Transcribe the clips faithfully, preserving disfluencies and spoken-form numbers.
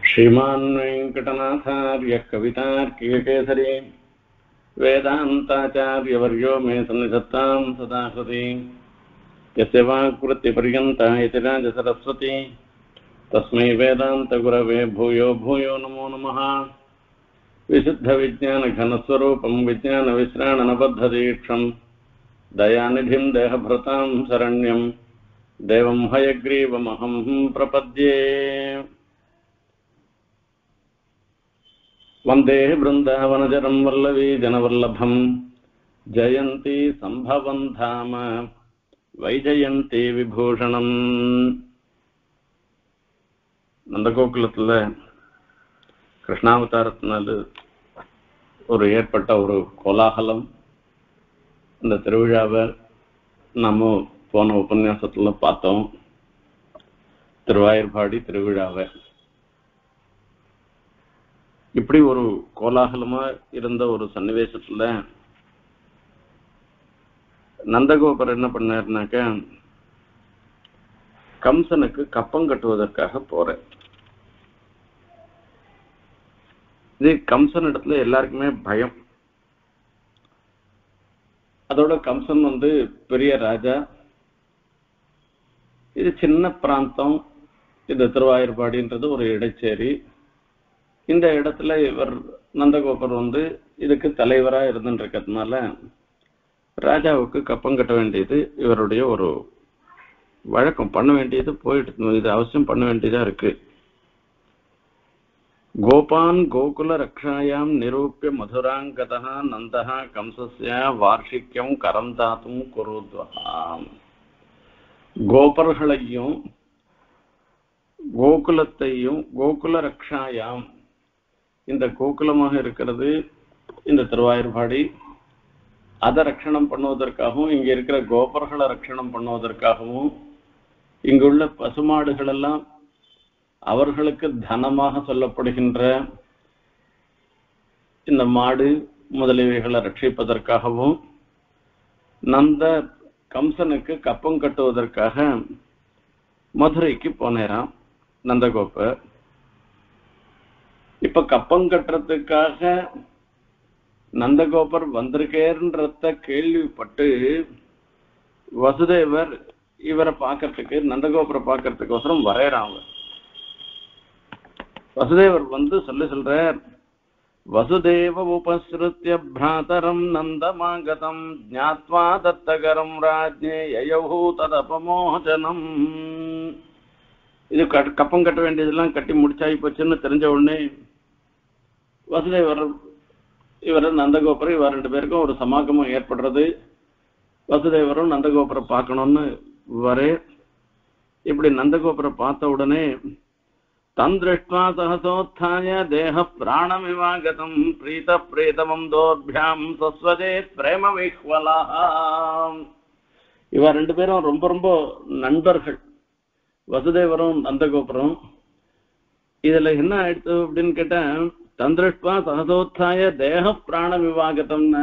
श्रीमान् वेङ्कटनाथार्यः कवितार्किककेसरी वेदान्ताचार्यवर्यो मे सन्निधत्तां सदा हृदि यस्य वाक्वृत्तिपर्यन्ता यतिराजसरस्वती तस्मै वेदान्तगुरवे भूयो भूयो नमो नमः। विशुद्धविज्ञानघनस्वरूपं विज्ञानविश्राणनबद्धदीक्षं दयानिधिं देहभृतां शरण्यं देवं हयग्रीवमहं प्रपद्ये। वंदे वृंदावनचरं वल्लवी जनवल्लभं जयन्ती संभवं धाम वैजयन्ती विभूषणं। நந்தகோகுலத்தில் கிருஷ்ணாவதாரத்தினால ஒரு ஏற்பட்ட ஒரு கோலாகலம். இந்த திருவிழாவை நம்ம போன உபன்யாசத்தில் பார்த்தோம். திருவாயூர்பாடி திருவிழாவை இப்படி ஒரு கோலாகலமா இருந்த ஒரு சன்னிவேசத்துல நந்தகோபர் என்ன பண்ணாருனாக்க, கம்சனுக்கு கப்பம் கட்டுவதற்காக போற. இது கம்சன் இடத்துல எல்லாருக்குமே பயம். அதோட கம்சன் வந்து பெரிய ராஜா. இது சின்ன பிராந்தம். இந்த திருவாயூர்பாடின்றது ஒரு இடைச்சேரி. இந்த இடத்துல இவர் நந்தகோபர் வந்து இதுக்கு தலைவரா இருந்துட்டு இருக்கிறதுனால ராஜாவுக்கு கப்பம் கட்ட வேண்டியது இவருடைய ஒரு வழக்கம். பண்ண வேண்டியது போயிட்டு இது அவசியம் பண்ண வேண்டியதா இருக்கு. கோபான் கோகுல ரக்ஷாயாம் நிரூபிய மதுராங்கதா நந்தா கம்சஸ்ய வார்ஷிக்கம் கரம் தாத்தும் குருத்வஹாம். கோபர்களையும் கோகுலத்தையும் கோகுல ரக்ஷாயாம், இந்த கோகுலமாக இருக்கிறது இந்த திருவாயூர்பாடி, அதை ரட்சணம் பண்ணுவதற்காகவும் இங்க இருக்கிற கோபர்களை ரட்சணம் பண்ணுவதற்காகவும் இங்குள்ள பசுமாடுகள் எல்லாம் அவர்களுக்கு தனமாக சொல்லப்படுகின்ற இந்த மாடு முதலியவைகளை ரட்சிப்பதற்காகவும் நந்த கம்சனுக்கு கப்பம் கட்டுவதற்காக மதுரைக்கு போனேராம் நந்தகோபர். இப்ப கப்பம் கட்டுறதுக்காக நந்தகோபர் வந்திருக்கேன்றத கேள்விப்பட்டு வசுதேவர் இவரை பார்க்கறதுக்கு நந்தகோபரை பார்க்கறதுக்கோசரம் வரையறாங்க. வசுதேவர் வந்து சொல்லி சொல்றார், வசுதேவ உபஸ்ருத்ய பிராதரம் நந்தமாகதம் ஞாத்வா தத்தகரம் ராஜ்ஞே யயௌ ததபமோசனம். இது கப்பம் கட்ட வேண்டியதெல்லாம் கட்டி முடிச்சாகி போச்சுன்னு தெரிஞ்ச உடனே வசுதேவர் இவர் நந்தகோபுரம் இவர் ரெண்டு பேருக்கும் ஒரு சமாகமம் ஏற்படுறது. வசுதேவரும் நந்தகோபுரை பார்க்கணும்னு வரே. இப்படி நந்தகோபுரை பார்த்த உடனே தந்திருஷ்ட்வா சகசோத்தாய தேக பிராணமிவாகதம் பிரீத பிரேதமம் தோர்பியாம் சஸ்வதே பிரேம விஹ்வலாம். இவ ரெண்டு பேரும் ரொம்ப ரொம்ப நண்பர்கள், வசுதேவரும் நந்தகோபுரம். இதுல என்ன ஆயிடுச்சு அப்படின்னு கேட்டா, தந்திருஷ்ட்வா சகசோத்தாய தேக பிராண விவாகத்தம்னு,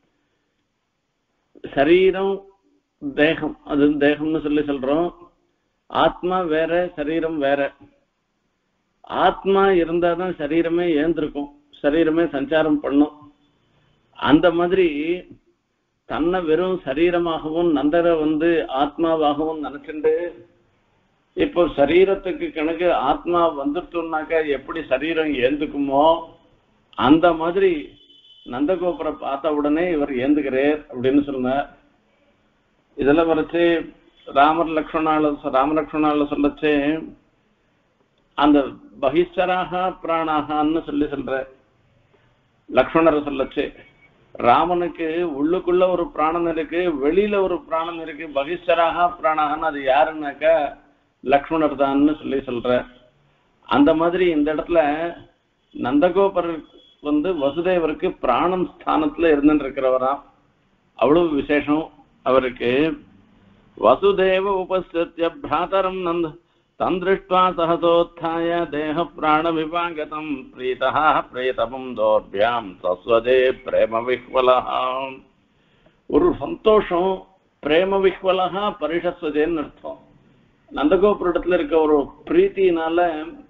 சரீரம் தேகம், அது தேகம்னு சொல்லி சொல்றோம். ஆத்மா வேற, சரீரம் வேற. ஆத்மா இருந்தாதான் சரீரமே ஏந்திருக்கும், சரீரமே சஞ்சாரம் பண்ணும். அந்த மாதிரி தன்னை வெறும் சரீரமாகவும் நந்தரை வந்து ஆத்மாவாகவும் நினைச்சுண்டு, இப்போ சரீரத்துக்கு கணக்கு ஆத்மா வந்துட்டோம்னாக்கா எப்படி சரீரம் ஏந்துக்குமோ அந்த மாதிரி நந்தகோபுரை பார்த்த உடனே இவர் ஏந்துகிறார் அப்படின்னு சொன்னார். இதெல்லாம் வரைச்சு ராமர் லக்ஷ்மணால ராமலக்ஷ்மணால சொல்லச்சு அந்த பகிஷ்டராக பிராணாகான்னு சொல்லி சொல்ற. லக்ஷ்மணரை சொல்லச்சு ராமனுக்கு உள்ளுக்குள்ள ஒரு பிராணம் இருக்கு, வெளியில ஒரு பிராணம் இருக்கு. பகிஷ்டராக பிராணாகான்னு அது யாருன்னாக்கா லக்ஷ்மணர் தான்னு சொல்லி சொல்ற. அந்த மாதிரி இந்த இடத்துல நந்தகோபர் வந்து வசுதேவருக்கு பிராணம் ஸ்தானத்துல இருந்துட்டு இருக்கிறவராம். அவ்வளவு விசேஷம் அவருக்கு. வசுதேவ உபஸ்திய பிராதரம் நந்த தந்திருஷ்ட்வா சகசோத்தாய தேக பிராண விவாகதம் பிரீதா பிரேதமம் தோர்பியாம் சஸ்வதே பிரேம விஹ்வலஹாம். ஒரு சந்தோஷம், பிரேம விஹ்வலஹா பரிஷஸ்வதேன்னு அர்த்தம். நந்தகோபுரத்துல இருக்க ஒரு பிரீத்தினால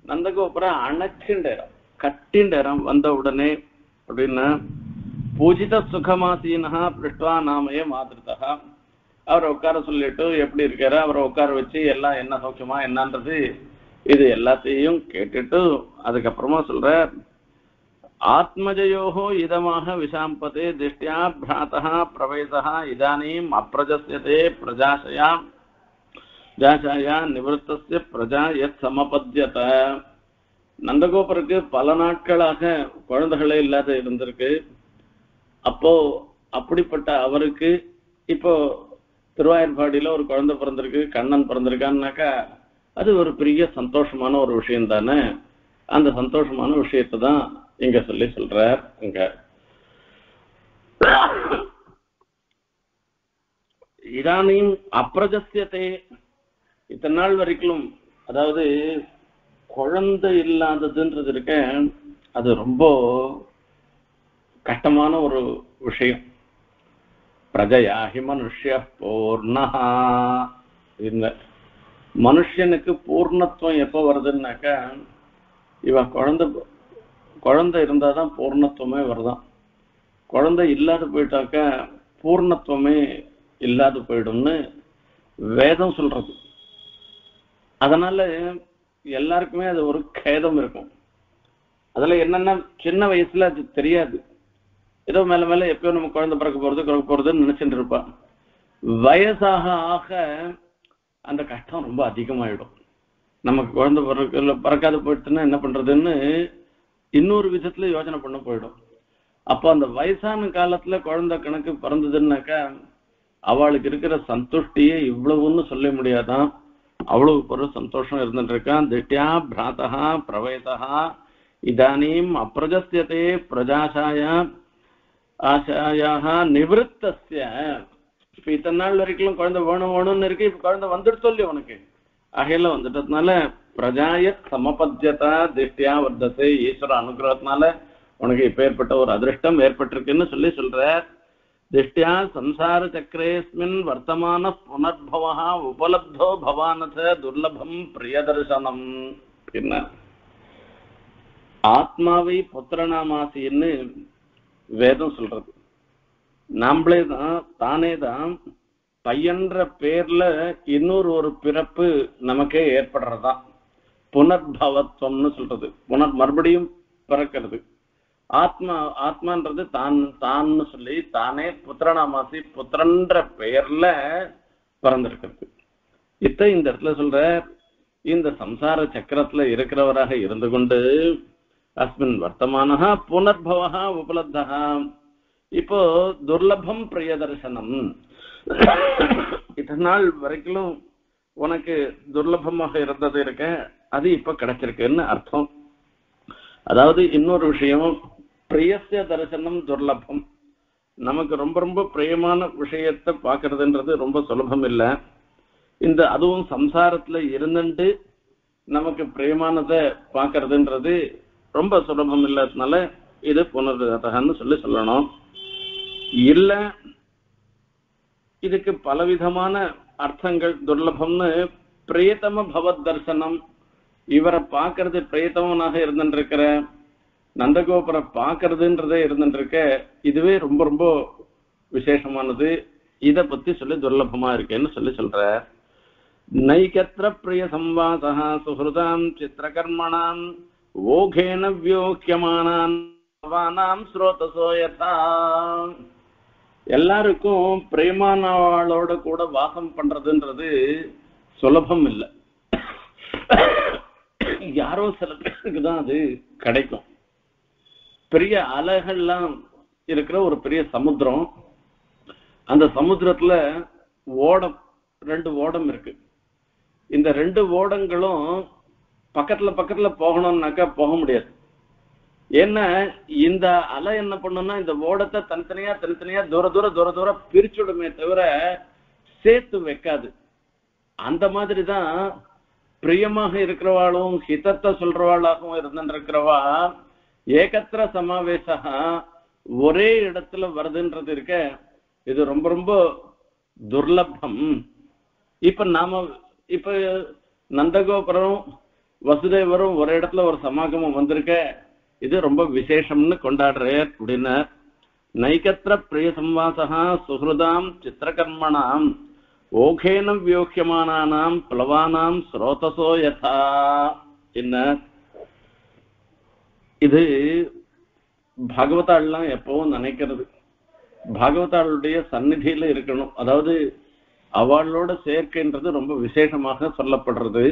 நந்தகோபுரம் அணைச்சுண்டேரம் கட்டிண்டேரம் வந்த உடனே அப்படின்னா பூஜித சுகமாசீனா பிருஷ்டுவா நாமயே மாதிருதா அவரை உட்கார சொல்லிட்டு எப்படி இருக்காரு அவரை உட்கார வச்சு எல்லாம் என்ன சௌக்கியமா என்னன்றது இது எல்லாத்தையும் கேட்டுட்டு அதுக்கப்புறமா சொல்ற ஆத்மஜயோஹோ இதமாக விஷாம்பதே திருஷ்டியா பிராதா பிரவேசா இதானீம் அப்பிரஜஸ்யதே பிரஜாசயா ஜாஷாயா நிவர்த்தஸ்ய பிரஜா எத் சமபத்யத. நந்தகோபருக்கு பல நாட்களாக குழந்தைகளே இல்லாத இருந்திருக்கு. அப்போ அப்படிப்பட்ட அவருக்கு இப்போ திருவாயூர்பாடியில ஒரு குழந்தை பிறந்திருக்கு, கண்ணன் பிறந்திருக்கான்னாக்கா அது ஒரு பெரிய சந்தோஷமான ஒரு விஷயம் தானே. அந்த சந்தோஷமான விஷயத்தை தான் இங்க சொல்லி சொல்றார். இங்க இதானியும் அப்பிரஜஸ்யத்தை இத்தனை நாள் வரைக்கும் அதாவது குழந்தை இல்லாததுன்றது இருக்க அது ரொம்ப கஷ்டமான ஒரு விஷயம். பிரஜயாஹி மனுஷ்ய பூர்ணஹா இந்த மனுஷனுக்கு பூர்ணத்துவம் எப்போ வருதுன்னாக்கா இவன் குழந்தை குழந்தை இருந்தாதான் பூர்ணத்துவமே வருதான். குழந்தை இல்லாத போயிட்டாக்கா பூர்ணத்துவமே இல்லாத போயிடும்னு வேதம் சொல்றது. அதனால எல்லாருக்குமே அது ஒரு கேதம் இருக்கும். அதுல என்னன்னா சின்ன வயசுல அது தெரியாது, ஏதோ மேல மேல எப்பயோ நம்ம குழந்தை பிறக்க போறது பிறக்க போறதுன்னு நினைச்சுட்டு இருப்பான். வயசாக ஆக அந்த கஷ்டம் ரொம்ப அதிகமாயிடும். நமக்கு குழந்தை பிறக்க பிறக்காத போயிடுச்சுன்னா என்ன பண்றதுன்னு இன்னொரு விதத்துல யோசனை பண்ண போயிடும். அப்போ அந்த வயசான காலத்துல குழந்தை கணக்கு பிறந்ததுன்னாக்கா அவளுக்கு இருக்கிற சந்துஷ்டியே இவ்வளவுன்னு சொல்ல முடியாதான். அவ்வளவு ஒரு சந்தோஷம் இருந்துட்டு இருக்கான். திட்யா பிராதா பிரவேசா இதானீம் அப்பிரஜஸ்யதே பிரஜாசாயா ஆசாயாக நிவத்தஸ்ய. இப்ப இத்தனை நாள் வரைக்கும் குழந்தை வேணும் வேணும்னு இருக்கு, இப்ப குழந்தை வந்துட்டு சொல்லி உனக்கு அகையில வந்துட்டதுனால பிரஜாய சமபத்தியதா திருஷ்டியா வர்த்தத்தை ஈஸ்வர அனுகிரகத்தினால உனக்கு இப்ப ஏற்பட்ட ஒரு அதிருஷ்டம் ஏற்பட்டிருக்குன்னு சொல்லி சொல்ற. திருஷ்டியா சம்சார சக்கரேஸ்மின் வர்த்தமான புனர்பவா உபலப்தோ பவானத துர்லபம் பிரியதர்சனம். என்ன ஆத்மாவை புத்திரநாமாசின்னு வேதம் சொல்றது. நாமளே தான் தானே தான் பையன்ற பேர்ல இன்னொரு ஒரு பிறப்பு நமக்கே ஏற்படுறதா புனர்பவத்துவம்னு சொல்றது. புனர் மறுபடியும் பிறக்கிறது. ஆத்மா ஆத்மான்றது தான் தான்னு சொல்லி தானே புத்திரநாமாசி புத்திரன்ற பெயர்ல பிறந்திருக்கிறது. இத்த இந்த இடத்துல சொல்ற இந்த சம்சார சக்கரத்துல இருக்கிறவராக இருந்து கொண்டு அஸ்மின் வர்த்தமானஹா புனர்பவஹா உபலப்தஹா இப்போ துர்லபம் பிரியதர்சனம். இத்தனை நாள் வரைக்கும் உனக்கு துர்லபமாக இருந்தது இருக்க அது இப்ப கிடைச்சிருக்குன்னு அர்த்தம். அதாவது இன்னொரு விஷயம், பிரியசிய தரிசனம் துர்லபம். நமக்கு ரொம்ப ரொம்ப பிரியமான விஷயத்தை பார்க்கறதுன்றது ரொம்ப சுலபம் இல்லை. இந்த அதுவும் சம்சாரத்துல இருந்துட்டு நமக்கு பிரியமானதை பார்க்கறதுன்றது ரொம்ப சுலபம் இல்லாததுனால இது புனர்தகன்னு சொல்லி சொல்லணும். இல்ல இதுக்கு பலவிதமான அர்த்தங்கள். துர்லபம்னு பிரியதம பவத் தர்சனம், இவரை பார்க்கறது பிரியத்தமனாக இருந்துருக்கிற நந்தகோபுரை பார்க்கறதுன்றதே இருந்துருக்க இதுவே ரொம்ப ரொம்ப விசேஷமானது. இதை பத்தி சொல்லி துர்லபமா இருக்கேன்னு சொல்லி சொல்ற. நைகத்திர பிரிய சம்வாசா சுஹൃதாம் சித்திரகர்மணாம் ஓகேன வியோக்கியமானாம் ஸ்ரோதசோயதா. எல்லாருக்கும் பிரேமானவாளோட கூட வாசம் பண்றதுன்றது சுலபம் இல்லை. யாரோ சில பேருக்கு தான் அது கிடைக்கும். பெரிய அலைகள்லாம் இருக்கிற ஒரு பெரிய சமுத்திரம், அந்த சமுத்திரத்துல ஓடம் ரெண்டு ஓடம் இருக்கு. இந்த ரெண்டு ஓடங்களும் பக்கத்துல பக்கத்துல போகணும்னாக்கா போக முடியாது. ஏன்னா இந்த அலை என்ன பண்ணும்னா இந்த ஓடத்தை தனித்தனியா தனித்தனியா தூர தூர தூர தூர பிரிச்சுடுமே தவிர சேர்த்து வைக்காது. அந்த மாதிரிதான் பிரியமாக இருக்கிறவாளும் ஹிதத்தை சொல்றவாளாகவும் இருந்துருக்கிறவா ஏகத்திர சமாவேசா ஒரே இடத்துல வருதுன்றது இருக்க இது ரொம்ப ரொம்ப துர்லபம். இப்ப நாம இப்ப நந்தகோபுரம் வசுதேவரும் ஒரு இடத்துல ஒரு சமாகமம் வந்திருக்க, இது ரொம்ப விசேஷம்னு கொண்டாடுறார் அப்படின்னா, நைகத்திர பிரிய சம்வாசகா சுஹൃதாம் சித்திரகர்மணாம் ஓகேனம் வியோக்கியமானானாம் பிளவானாம் ஸ்ரோதசோ யதா. என்ன இது பாகவதாள்லாம் எப்பவும் நினைக்கிறது, பாகவதாளுடைய சந்நிதியில இருக்கணும். அதாவது அவளோட சேர்க்கைன்றது ரொம்ப விசேஷமாக சொல்லப்படுறது.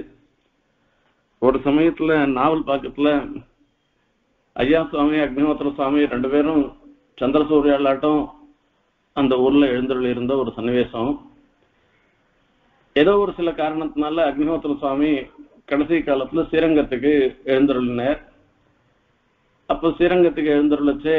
ஒரு சமயத்துல நாவல் பாக்கத்துல ஐயா சுவாமி அக்னிஹோத்திர சுவாமி ரெண்டு பேரும் சந்திரசூரியாலாட்டம் அந்த ஊர்ல எழுந்தருள் இருந்த ஒரு சன்னிவேசம். ஏதோ ஒரு சில காரணத்தினால அக்னிஹோத்திர சுவாமி கடைசி காலத்துல ஸ்ரீரங்கத்துக்கு எழுந்தருளினார். அப்போ ஸ்ரீரங்கத்துக்கு எழுந்தருளச்சு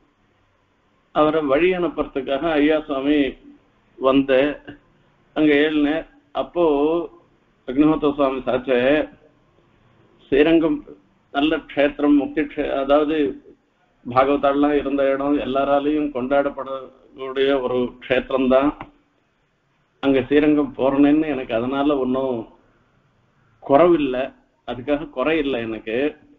அவரை வழி அனுப்புறதுக்காக ஐயா சுவாமி வந்த அங்க ஏழுனேர். அப்போ அக்னிஹோத்திர சுவாமி சாச்ச, ஸ்ரீரங்கம் நல்ல க்ஷேத்திரம், முக்தி க்ஷே அதாவது பாகவதாலாம் இருந்த இடம், எல்லாராலையும் கொண்டாடப்படக்கூடிய ஒரு க்ஷேத்திரம்தான். அங்க ஸ்ரீரங்கம் போறேன்னு எனக்கு அதனால ஒன்றும் குறவில்லை, அதுக்காக குறை இல்லை எனக்கு.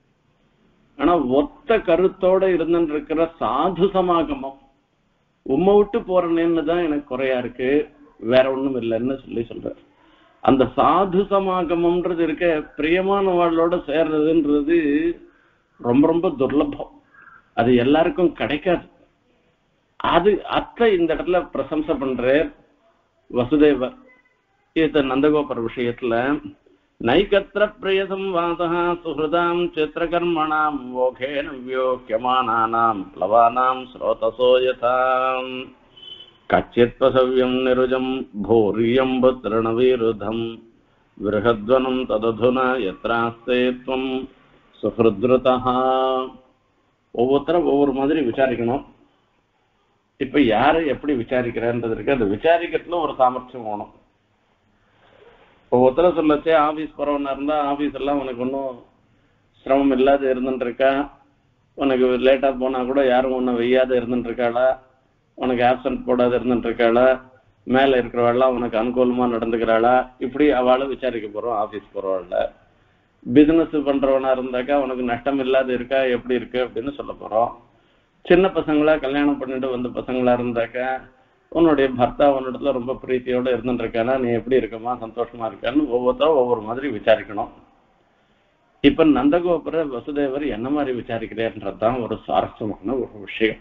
ஆனா ஒத்த கருத்தோட இருந்துட்டு இருக்கிற சாது சமாகமம் உம்மை விட்டு போறேன்னு தான் எனக்கு குறையா இருக்கு, வேற ஒண்ணும் இல்லைன்னு சொல்லி சொல்ற. அந்த சாது சமாகமம்ன்றது இருக்க, பிரியமானவாளோட சேர்றதுன்றது ரொம்ப ரொம்ப துர்லபம், அது எல்லாருக்கும் கிடைக்காது. அது அத்தை இந்த இடத்துல பிரசம்சை பண்ற வசுதேவர் இது நந்தகோபர் விஷயத்துல. நைகத்திர பிரியசம் வாசகா சுஹൃதாம் சித்திரகர்மணாம் ஓகேன வியோக்கியமானானாம் பிளவானாம் ஸ்ரோதசோ யதாம் கச்சித் பசவ்யம் நிருஜம் பூரியம் புத்ரணவீருதம் விருஹத்வனம் தததுனா யத்ராஸ்தே த்வம் சுஹൃத்ருதஹ. ஒவ்வொருத்தரும் ஒவ்வொரு மாதிரி விசாரிக்கணும். இப்ப யாரை எப்படி விசாரிக்கிறன்றது இருக்கு, அந்த விசாரிக்கிறதுல ஒரு சாமர்த்தியம் வேணும். ஒவ்வொருத்தர சொல்லச்சே ஆபீஸ் போறவனா இருந்தா ஆபீஸ் எல்லாம் உனக்கு ஒன்றும் சிரமம் இல்லாத இருந்துட்டு இருக்கா, உனக்கு லேட்டா போனா கூட யாரும் ஒன்னும் வெய்யாத இருந்துட்டு இருக்காளா, உனக்கு ஆப்சன்ட் போடாத இருந்துட்டு இருக்காளா, மேல இருக்கிறவாள்லாம் உனக்கு அனுகூலமா நடந்துக்கிறாளா, இப்படி அவளை விசாரிக்க போறோம். ஆபீஸ் போறவாள்ல பிசினஸ் பண்றவனா இருந்தாக்கா உனக்கு நஷ்டம் இல்லாத இருக்கா, எப்படி இருக்கு அப்படின்னு சொல்ல போறோம். சின்ன பசங்களா கல்யாணம் பண்ணிட்டு வந்த பசங்களா இருந்தாக்கா உன்னுடைய பர்த்தா உன்னிடத்துல ரொம்ப பிரீத்தியோட இருந்துட்டு இருக்கானா, நீ எப்படி இருக்கமா, சந்தோஷமா இருக்கான்னு ஒவ்வொருத்தரும் ஒவ்வொரு மாதிரி விசாரிக்கணும். இப்ப நந்தகோபுர வசுதேவர் என்ன மாதிரி விசாரிக்கிறேன்றதுதான் ஒரு சுவாரஸ்யமான ஒரு விஷயம்.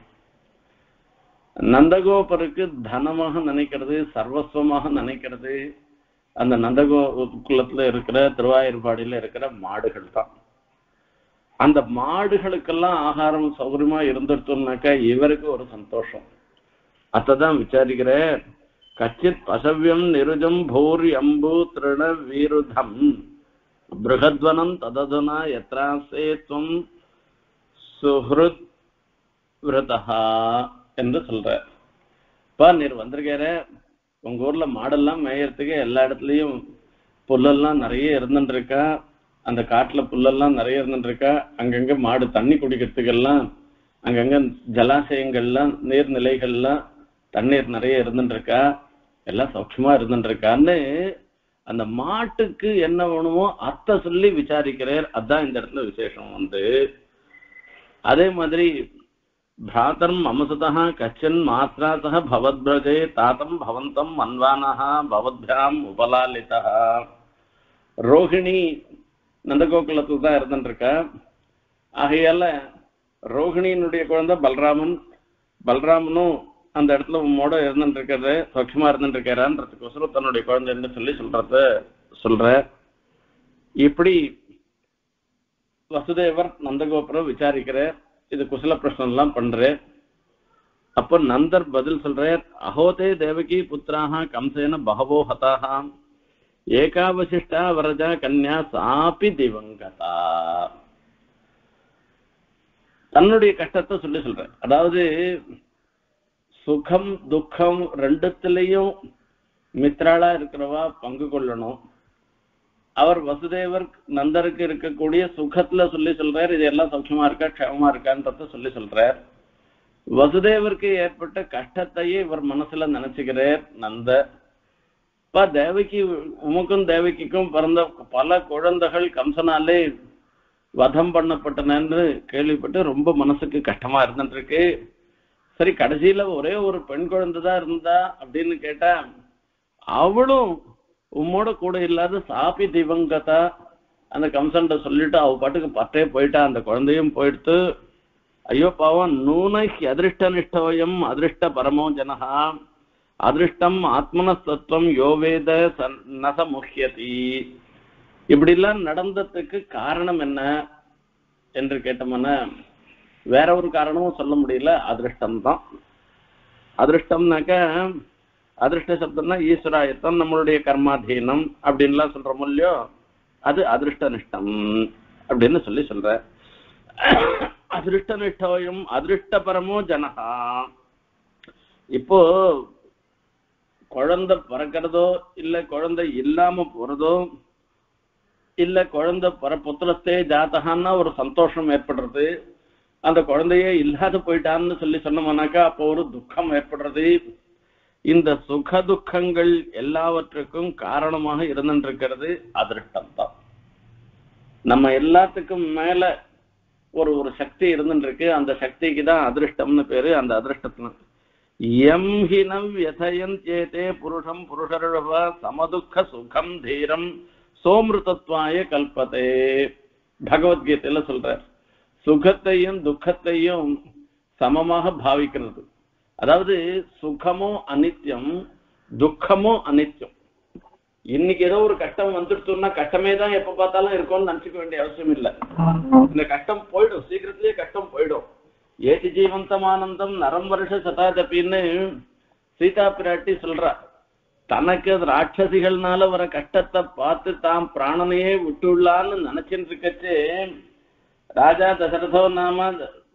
நந்தகோபருக்கு தனமாக நினைக்கிறது, சர்வஸ்வமாக நினைக்கிறது அந்த நந்தகோகுலத்துல இருக்கிற திருவாயூர்பாடியில இருக்கிற மாடுகள் தான். அந்த மாடுகளுக்கெல்லாம் ஆகாரம் சௌகரியமா இருந்துட்டோம்னாக்கா இவருக்கு ஒரு சந்தோஷம். அதான் விசாரிக்கிற. கச்சித் பசவ்யம் நிருஜம் பூரி அம்பு திருண வீருதம் பிருகத்வனம் தததுனா யத்ராசே த்வம் சுஹ்ருத் விரதஹா என்று சொல்ற. பா நீர் வந்திருக்கார, உங்க ஊர்ல மாடெல்லாம் மேயறதுக்கு எல்லா இடத்துலயும் புல்லெல்லாம் நிறைய இருந்துட்டு இருக்கா, அந்த காட்டுல புல்லெல்லாம் நிறைய இருந்துட்டு இருக்கா, அங்கங்க மாடு தண்ணி குடிக்கிறதுக்கெல்லாம் அங்கங்க ஜலாசயங்கள்லாம் நீர்நிலைகள்லாம் தண்ணீர் நிறைய இருந்துட்டு இருக்கா, எல்லாம் சௌட்சமா இருந்துட்டு இருக்கான்னு அந்த மாட்டுக்கு என்ன வேணுமோ அத்தை சொல்லி விசாரிக்கிறார். அதான் இந்த இடத்துல விசேஷம் வந்து. அதே மாதிரி பிராத்தரம் அமசதா கச்சன் மாத்ரா சக பவத்பிரஜே தாத்தம் பவந்தம் மன்வானஹா பவத்பியாம் உபலாலிதா. ரோஹிணி நந்தகோகுலத்துல தான் இருந்துட்டு இருக்கா. ஆகையால ரோஹிணியினுடைய குழந்தை பல்ராமன், பல்ராமனும் அந்த இடத்துல உம்மோட இருந்துட்டு இருக்கிறது சௌட்சமா இருந்துட்டு இருக்காரான்றதுக்கோசரம் தன்னுடைய குழந்தைன்னு சொல்லி சொல்றத சொல்ற. இப்படி வசுதேவர் நந்தகோபுரம் விசாரிக்கிற, இது குசல பிரச்சனை எல்லாம் பண்ற. அப்போ நந்தர் பதில் சொல்ற, அஹோதே தேவகி புத்திராக கம்சேன பகவோ ஹதாக ஏகாவசிஷ்டா வரஜா கன்யா சாபி திவங்கதா. தன்னுடைய கஷ்டத்தை சொல்லி சொல்ற. அதாவது சுகம் துக்கம் ரெண்டுத்திலையும் மித்ராளா இருக்கிறவா பங்கு கொள்ளணும். அவர் வசுதேவர் நந்தருக்கு இருக்கக்கூடிய சுகத்துல சொல்லி சொல்றார், இது எல்லாம் சௌக்கியமா இருக்கா க்ஷேமமா இருக்கான்றத சொல்லி சொல்றார். வசுதேவருக்கு ஏற்பட்ட கஷ்டத்தையே இவர் மனசுல நினைச்சுக்கிறார் நந்த. இப்ப தேவகி உமக்கும் தேவகிக்கும் பிறந்த பல குழந்தைகள் கம்சனாலே வதம் பண்ணப்பட்டனன்னு கேள்விப்பட்டு ரொம்ப மனசுக்கு கஷ்டமா இருந்துருக்கு. சரி, கடைசியில ஒரே ஒரு பெண் குழந்தைதான் இருந்தா அப்படின்னு கேட்டா, அவளும் உம்மோட கூட இல்லாத சாப்பி திவங்கதா அந்த கம்சன்ட சொல்லிட்டு அவ பாட்டுக்கு பட்டே போயிட்டா. அந்த குழந்தையும் போயிடுத்து. ஐயோ பாவம், நூனை அதிருஷ்ட நிஷ்டோயம் அதிருஷ்ட பரமோ ஜனஹா அதிருஷ்டம் ஆத்மனஸ்தத்துவம் யோவேத நச முஹ்யதி. இப்படி எல்லாம் நடந்ததுக்கு காரணம் என்ன என்று கேட்டோம்னா, வேற ஒரு காரணமும் சொல்ல முடியல, அதிருஷ்டம் தான். அதிருஷ்டம்னாக்க அதிருஷ்ட சப்தம்னா ஈஸ்வராயத்தம், நம்மளுடைய கர்மாதீனம் அப்படின்லாம் சொல்றோம் இல்லையோ, அது அதிருஷ்ட நிஷ்டம் அப்படின்னு சொல்லி சொல்ற. அதிருஷ்ட நிஷ்டோயம் அதிருஷ்ட பரமோ ஜனஹா. இப்போ குழந்தை பிறக்கிறதோ இல்ல குழந்தை இல்லாம போறதோ இல்ல குழந்தை பிற புத்திரத்தே ஜாத்தகான்னா ஒரு சந்தோஷம் ஏற்படுறது, அந்த குழந்தையே இல்லாத போயிட்டான்னு சொல்லி சொன்னோம்னாக்கா அப்போ ஒரு துக்கம் ஏற்படுறது. இந்த சுக துக்கங்கள் எல்லாவற்றுக்கும் காரணமாக இருந்துருக்கிறது அதிருஷ்டம் தான். நம்ம எல்லாத்துக்கும் மேல ஒரு ஒரு சக்தி இருந்துருக்கு, அந்த சக்திக்கு தான் அதிருஷ்டம்னு பேரு. அந்த அதிருஷ்டத்துல எம் ஹினம் யதயந்தேதே புருஷம் புருஷர்வ சமதுக்க சுகம் தீரம் சோமிருதத்வாய கல்பதே. பகவத்கீதையில சொல்ற, சுகத்தையும் துக்கத்தையும் சமமாக பாவிக்கிறது. அதாவது சுகமோ அனித்தியம், துக்கமோ அனித்தியம். இன்னைக்கு ஏதோ ஒரு கஷ்டம் வந்துடுச்சுன்னா கஷ்டமே தான் எப்ப பார்த்தாலும் இருக்கும்னு நினைச்சுக்க வேண்டிய அவசியம் இல்லை. இந்த கஷ்டம் போயிடும், சீக்கிரத்திலேயே கஷ்டம் போயிடும். ஏசி ஜீவந்தமானந்தம் நரம் வருஷ சதாதப்பின்னு சீதா பிராட்டி சொல்றா. தனக்கு ராட்சசிகள்னால வர கஷ்டத்தை பார்த்து தாம் பிராணனையே விட்டுள்ளான்னு நினைச்சுட்டு இருக்கச்சு, ராஜா தசரதோ நாம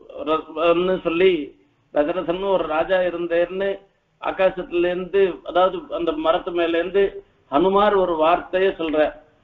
சொல்லி தசரதன்னு ஒரு ராஜா இருந்தேன்னு ஆகாசத்துல இருந்து, அதாவது அந்த மரத்து மேல இருந்து ஹனுமார் ஒரு வார்த்தைய சொல்ற,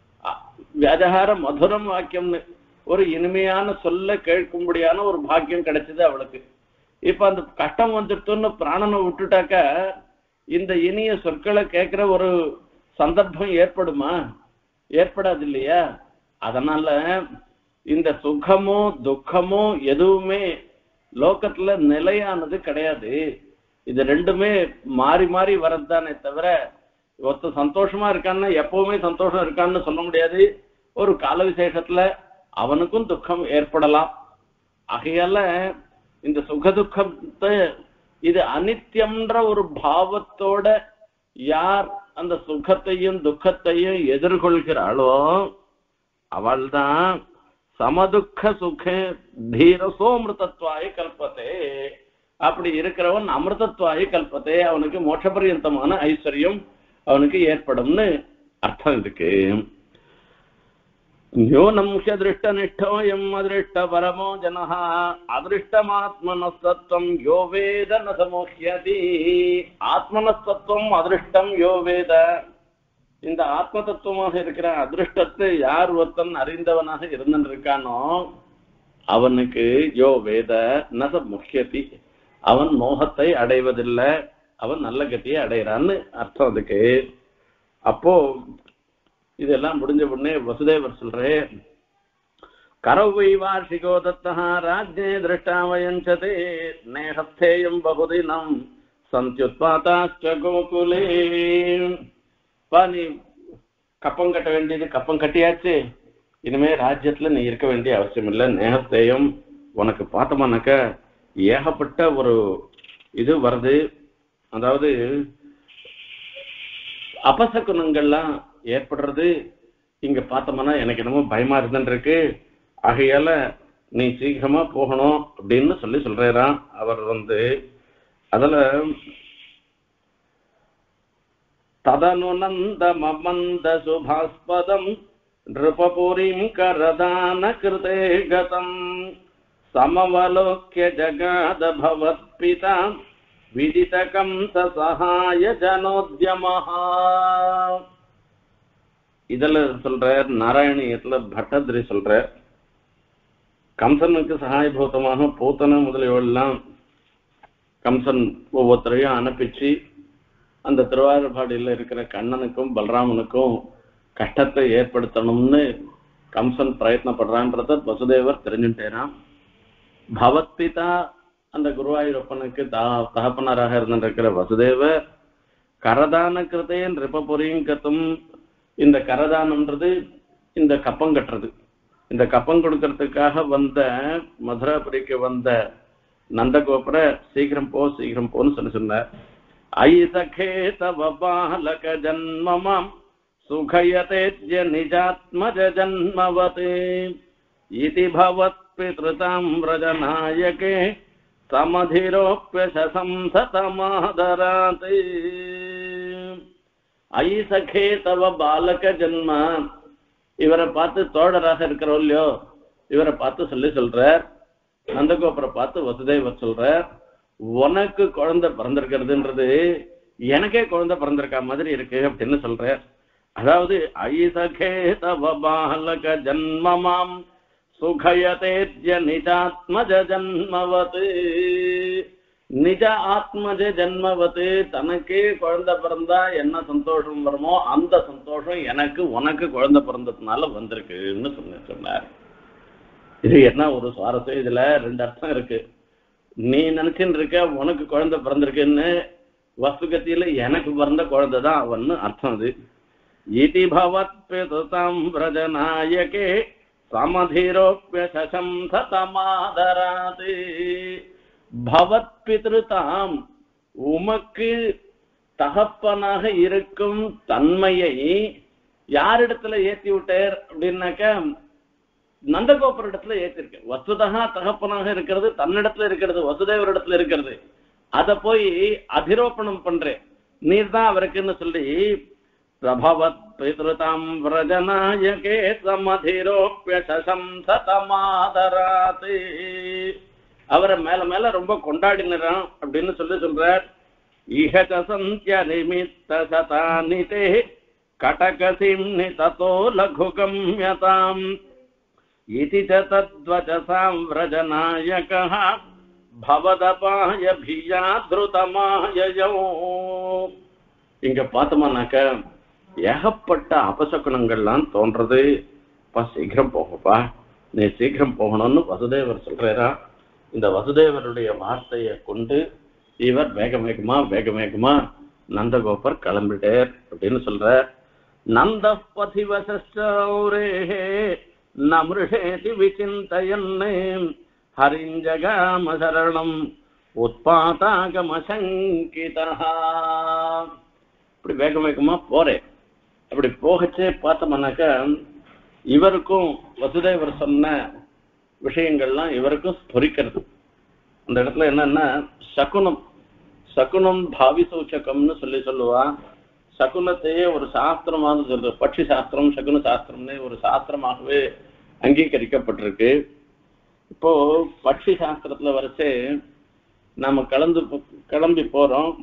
வியாஜகார மதுரம் வாக்கியம்னு ஒரு இனிமையான சொல்ல கேட்கும்படியான ஒரு பாக்கியம் கிடைச்சது அவளுக்கு. இப்ப அந்த கஷ்டம் வந்துட்டுன்னு பிராணனை விட்டுட்டாக்க இந்த இனிய சொற்களை கேட்கிற ஒரு சந்தர்ப்பம் ஏற்படுமா? ஏற்படாது இல்லையா? அதனால இந்த சுகமோ துக்கமோ எதுவுமே லோகத்துல நிலையானது கிடையாது. இது ரெண்டுமே மாறி மாறி வரதுதானே தவிர, ஒருத்த சந்தோஷமா இருக்கான்னு எப்பவுமே சந்தோஷம் இருக்கான்னு சொல்ல முடியாது. ஒரு கால விசேஷத்துல அவனுக்கும் துக்கம் ஏற்படலாம். ஆகையால இந்த சுகதுக்கத்தை இது அனித்தியம்ன்ற ஒரு பாவத்தோட யார் அந்த சுகத்தையும் துக்கத்தையும் எதிர்கொள்கிறாளோ அவள்தான் சமதுக்க சுக தீரசோமிருதத்வாய கல்பத்தே. அப்படி இருக்கிறவன் அமிர்தத்வாய கல்பத்தே, அவனுக்கு மோட்சபரியந்தமான ஐஸ்வர்யம் அவனுக்கு ஏற்படும்னு அர்த்தம் இருக்கு. யோனம் திருஷ்ட நிஷ்டோயம் அதிருஷ்ட பரமோ ஜனஹ அதிருஷ்டமாத்மனஸ்தத்வம் யோ வேத ந சமோஹ்யதி. ஆத்மனஸ்தத்வம் அதிருஷ்டம் யோ வேத. இந்த ஆத்ம தத்துவமாக இருக்கிற அதிருஷ்டத்தை யார் ஒருத்தன் அறிந்தவனாக இருந்திருக்கானோ அவனுக்கு யோ வேத ந சமோஹ்யதி, அவன் மோகத்தை அடைவதில்லை, அவன் நல்ல கத்தியை அடைகிறான்னு அர்த்தம் அதுக்கு. அப்போ இதெல்லாம் முடிஞ்ச உடனே வசுதேவர் சொல்றே, கரவை வார்ஷிகோ தத்தா ராஜ்யே திருஷ்டாவயஞ்சதே நேஹஸ்தேயம் பகுதினம் சந்தியுத்பாதாச்ச கோகுலே. பா, நீ கப்பம் கட்ட வேண்டியது கப்பம் கட்டியாச்சு, இனிமே ராஜ்யத்துல நீ இருக்க வேண்டிய அவசியம் இல்லை. நேஹஸ்தேயம் உனக்கு பார்த்தோம்னாக்க ஏகப்பட்ட ஒரு இது வருது, அதாவது அபசகுணங்கள்லாம் ஏற்படுறது. இங்க பார்த்தோம்னா எனக்கு என்னமோ பயமா இருந்துருக்கு, ஆகையால நீ சீக்கிரமா போகணும் அப்படின்னு சொல்லி சொல்றாராம் அவர் வந்து. அதுல ததனுநந்த மமந்த சுபாஸ்பதம் நிருபபுரிம் கரதான கிருதே கதம் சமவலோக்ய ஜகாத பவத்பிதா விதிதகம் சஹாய ஜனோத்யமஹா. இதுல சொல்ற நாராயணியத்துல பட்டதிரி சொல்ற, கம்சனுக்கு அந்த திருவாரூர்பாடியில் இருக்கிற கண்ணனுக்கும் பலராமனுக்கும் கஷ்டத்தை ஏற்படுத்தணும்னு கம்சன் பிரயத்னப்படுறான்றத வசுதேவர் தெரிஞ்சுட்டேரான். பவத்பிதா அந்த குருவாயூரப்பனுக்கு த தகப்பனராக இருந்திருக்கிற வசுதேவர் கரதான கிருத்தையும் ரிப்பபுரியும் கத்தும். இந்த கரதானம்ன்றது இந்த கப்பம் கட்டுறது. இந்த கப்பம் கொடுக்கறதுக்காக வந்த மதுராபுரிக்கு வந்த நந்தகோபுர சீக்கிரம் போ சீக்கிரம் போன்னு சொல்லி சொன்னார். ஐ சகே தவ பாலக ஜன்மமாம் சுகயதேஜ்ய நிஜாத்மஜ ஜன்மவதே இதி பவத் பித்ருதாம் ரஜநாயகே சமதிரோப்ய சம்சதமாதராதே. ஐ சகே தவ பாலக ஜன்ம, இவரை பார்த்து தோழராக இருக்கிறோம் இல்லையோ, இவரை பார்த்து சொல்லி சொல்றார். நந்தகோபுரை பார்த்து வசுதேவர் சொல்றார், உனக்கு குழந்தை பிறந்திருக்கிறதுன்றது எனக்கே குழந்தை பிறந்திருக்கா மாதிரி இருக்கு அப்படின்னு சொல்றார். அதாவது ஐ சகே தவ பாலக ஜன்மமாம் சுகயதேஜ்ய நிஜாத்மஜ ஜன்மவத். நிஜ ஆத்மஜ ஜன்மவத், தனக்கே குழந்தை பிறந்தா என்ன சந்தோஷம் வருமோ அந்த சந்தோஷம் எனக்கு உனக்கு குழந்தை பிறந்ததுனால வந்திருக்குன்னு சொன்ன சொன்னார். இது என்ன ஒரு சுவாரஸ்யம், இதுல ரெண்டு அர்த்தம் இருக்கு. நீ நினைச்சுட்டு இருக்க உனக்கு குழந்தை பிறந்திருக்குன்னு, வஸ்துகத்தியில எனக்கு பிறந்த குழந்தை தான் அவன்னு அர்த்தம். அது இதி பவத் பிதுதாம் பிரஜநாயகே சமதிரோப்ய சம்சதமாதராதே. பவத் பித்ருதாம், உமக்கு தகப்பனாக இருக்கும் தன்மையை யாரிடத்துல ஏற்றி விட்டார் அப்படின்னாக்க நந்தகோபுர இடத்துல ஏற்றிருக்கு. வசுதகா தகப்பனாக இருக்கிறது தன்னிடத்துல இருக்கிறது, வசுதேவர் இடத்துல இருக்கிறது. அத போய் அதிரோப்பணம் பண்றேன், நீர் தான் அவருக்குன்னு சொல்லி பிரபவத் பித்ருதாம் விரஜநாயகே சமதிரோப்ய சம்சதமாதராதே. அவரை மேல மேல ரொம்ப கொண்டாடினான் அப்படின்னு சொல்லி சொல்றார். இஹச சந்திய நிமித்த சதானிதே கடகசிம்னி ததோ லகுகம்யதாம் இதி தத்வசசாம் விரஜநாயகः பவதபாய பியாத்ருதமாயயோ. இங்க பார்த்தோம்னாக்க ஏகப்பட்ட அபசகுணங்கள்லாம் தோன்றது. பா சீக்கிரம் போகப்பா, நீ சீக்கிரம் போகணும்னு வசுதேவர் சொல்றாரா. இந்த வசுதேவருடைய வார்த்தையை கொண்டு இவர் வேக வேகமா வேக வேகமா நந்தகோபர் கிளம்பிட்டார் அப்படின்னு சொல்ற. நந்த பதிவசௌரே நமிருஷேதி விசிந்தயன்னே ஹரிஞ்சகாம சரணம் உத்பாதாகமசங்கிதா. இப்படி வேக வேகமா போறேன். அப்படி போகச்சே பார்த்தோம்னாக்க இவருக்கும் வசுதேவர் சொன்ன விஷயங்கள்லாம் இவருக்கும் ஸ்புரிக்கிறது. அந்த இடத்துல என்னன்னா சகுனம் சகுனம் பாவி சூச்சகம்னு சொல்லி சொல்லுவா. சகுனத்தையே ஒரு சாஸ்திரமாக சொல்றது. பட்சி சாஸ்திரம் சகுன சாஸ்திரம்னு ஒரு சாஸ்திரமாகவே அங்கீகரிக்கப்பட்டிருக்கு. இப்போ பட்சி சாஸ்திரத்துல வரைச்சே நாம கலந்து கிளம்பி போறோம்.